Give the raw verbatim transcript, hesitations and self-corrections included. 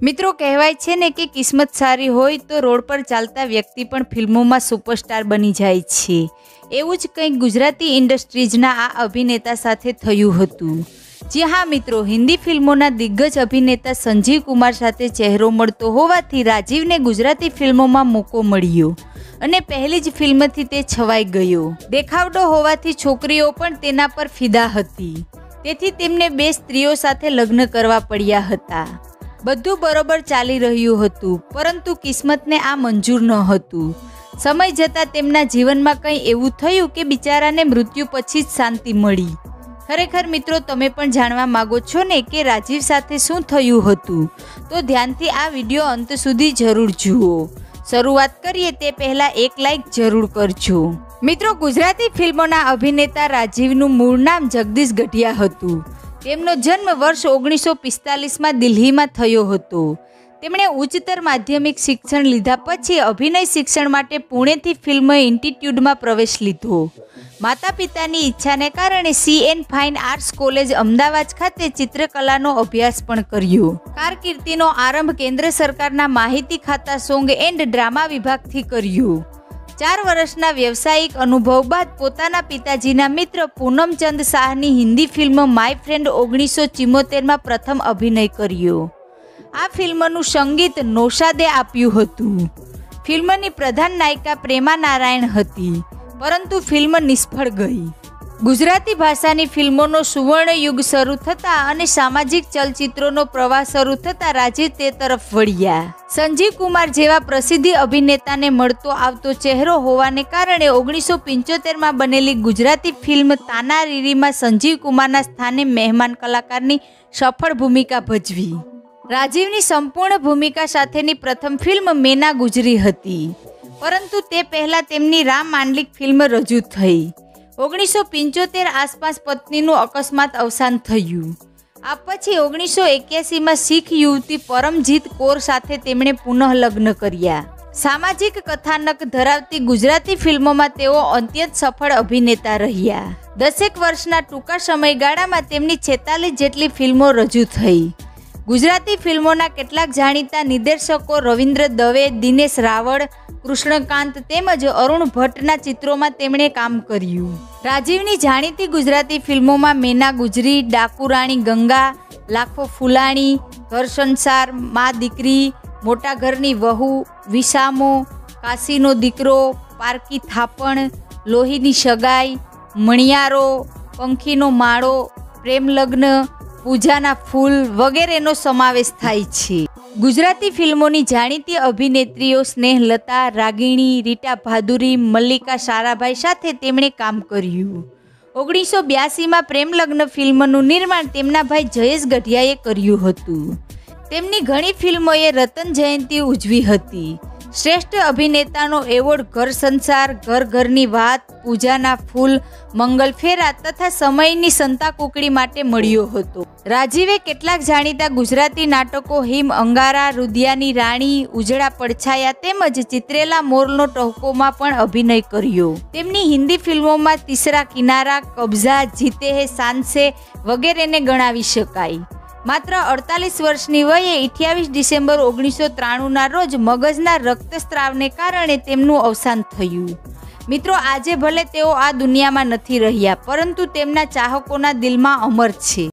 મિત્રો કહેવાય છે ને કે કિસ્મત સારી હોય તો રોડ પર ચાલતા વ્યક્તિ પણ ફિલ્મોમાં સુપરસ્ટાર બની જાય છે। એવું જ કંઈક ગુજરાતી ઇન્ડસ્ટ્રીઝના આ અભિનેતા સાથે થયું હતું। જી હા મિત્રો, હિન્દી ફિલ્મોના દિગ્ગજ અભિનેતા સંજીવ કુમાર સાથે ચહેરો મળતો હોવાથી રાજીવને ગુજરાતી ફિલ્મોમાં મોકો મળ્યો અને પહેલી જ ફિલ્મથી તે છવાઈ ગયો। દેખાવડો હોવાથી છોકરીઓ પણ તેના પર ફિદા હતી, તેથી તેમને બે સ્ત્રીઓ સાથે લગ્ન કરવા પડ્યા હતા। બધું બરોબર ચાલી રહ્યું હતું, પરંતુ કિસ્મતને આ મંજૂર ન હતું। સમય જતાં તેમના જીવનમાં કંઈ એવું થયું કે બિચારાને મૃત્યુ પછી જ શાંતિ મળી। ખરેખર મિત્રો, તમે પણ જાણવા માંગો છો ને કે રાજીવ સાથે શું થયું હતું? તો ધ્યાનથી આ વિડીયો અંત સુધી જરૂર જુઓ। શરૂઆત કરીએ તે પહેલાં એક લાઈક જરૂર કરજો। મિત્રો, ગુજરાતી ફિલ્મોના અભિનેતા રાજીવનું મૂળ નામ જગદીશ ગઢિયા હતું। તેમનો જન્મ વર્ષ ઓગણીસો પિસ્તાલીસમાં દિલ્હીમાં થયો હતો। તેમણે ઉચ્ચતર માધ્યમિક શિક્ષણ લીધા પછી અભિનય શિક્ષણ માટે પુણેથી ફિલ્મ ઇન્સ્ટિટ્યૂટમાં પ્રવેશ લીધો। માતા પિતાની ઈચ્છાને કારણે C N fine arts college Ahmedabad ખાતે ચિત્રકલાનો અભ્યાસ પણ કર્યો। કારકિર્દીનો આરંભ કેન્દ્ર સરકારના માહિતી ખાતા સોંગ એન્ડ ડ્રામા વિભાગથી કર્યો। ચાર વર્ષના વ્યવસાયિક અનુભવ બાદ પોતાના પિતાજીના મિત્ર પૂનમચંદ શાહની હિન્દી ફિલ્મ માય ફ્રેન્ડ ઓગણીસો ચુમ્મોતેરમાં પ્રથમ અભિનય કર્યો। આ ફિલ્મનું સંગીત નૌશાદે આપ્યું હતું। ફિલ્મની પ્રધાન નાયિકા પ્રેમા નારાયણ હતી, પરંતુ ફિલ્મ નિષ્ફળ ગઈ। ગુજરાતી ભાષાની ફિલ્મોનો સુવર્ણ યુગ શરૂ થતાં અને સામાજિક ચલચિત્રોનો પ્રવાહ શરૂ થતાં રાજીવ તે તરફ વળ્યા। સંજીવ કુમાર જેવા પ્રસિદ્ધ અભિનેતાને મળતો આવતો ચહેરો હોવાને કારણે ઓગણીસો પંચોતેરમાં બનેલી ગુજરાતી ફિલ્મ તાનારીરીમાં સંજીવ કુમારના સ્થાને મહેમાન કલાકારની સફળ ભૂમિકા ભજવી। રાજીવની સંપૂર્ણ ભૂમિકા સાથેની પ્રથમ ફિલ્મ મેના ગુજરી હતી, પરંતુ તે પહેલાં તેમની રામ માંડલિક ફિલ્મ રજૂ થઈ। ઓગણીસો પંચોતેર આસપાસ પત્નીનું અકસ્માત અવસાન થયું। આ પછી ઓગણીસો એક્યાસીમાં શીખ યુવતી પરમજીત કૌર સાથે તેમણે પુનઃ લગ્ન કર્યા। સામાજિક કથાનક ધરાવતી ગુજરાતી ફિલ્મોમાં તેઓ અત્યંત સફળ અભિનેતા રહ્યા। દસેક વર્ષના ટૂંકા સમયગાળામાં તેમની છેતાલીસ જેટલી ફિલ્મો રજૂ થઈ। ગુજરાતી ફિલ્મોના કેટલાક જાણીતા નિર્દેશકો રવિન્દ્ર દવે, દિનેશ રાવળ, કૃષ્ણકાંત તેમજ અરુણ ભટ્ટના ચિત્રોમાં તેમણે કામ કર્યું। રાજીવની જાણીતી ગુજરાતી ફિલ્મોમાં મેના ગુજરી, ડાકુરાણી ગંગા, લાખો ફૂલાણી, ઘર સંસાર, મા દીકરી, મોટા ઘરની વહુ, વિસામો, કાશીનો દીકરો, પારકી થાપણ, લોહીની સગાઈ, મણિયારો, પંખીનો માળો, પ્રેમ લગ્ન, પૂજાના ફૂલ વગેરેનો સમાવેશ થાય છે। ગુજરાતી ફિલ્મોની જાણીતી અભિનેત્રીઓ સ્નેહલતા, રાગિણી, રીટા ભાદુરી, મલ્લિકા સારાભાઈ સાથે તેમણે કામ કર્યું। ઓગણીસો બ્યાસીમાં પ્રેમ લગ્ન ફિલ્મનું નિર્માણ તેમના ભાઈ જયેશ ગઢિયાએ કર્યું હતું। તેમની ઘણી ફિલ્મોએ રતન જયંતી ઉજવી હતી। શ્રેષ્ઠ અભિનેતાનો એવોર્ડ ઘર સંસાર, ઘર ઘરની વાત, પૂજાના ફૂલ, મંગલ ફેરા તથા સમયની સંતા કુકડી માટે મળ્યો હતો। રાજીવે કેટલાક જાણીતા ગુજરાતી નાટકો હિમ અંગારા, રુદિયાની રાણી, ઉજળા પડછાયા તેમજ ચિત્રેલા મોરનો ટહુકોમાં પણ અભિનય કર્યો। તેમની હિન્દી ફિલ્મોમાં તીસરા કિનારા, કબ્ઝા, જીતે હે શાન સે વગેરેને ગણાવી શકાય। માત્ર અડતાલીસ વર્ષની વયે અઠ્યાવીસ ડિસેમ્બર ઓગણીસો ત્રાણુંના રોજ મગજના રક્તસ્રાવને કારણે તેમનું અવસાન થયું। મિત્રો, આજે ભલે તેઓ આ દુનિયામાં નથી રહ્યા, પરંતુ તેમના ચાહકોના દિલમાં અમર છે।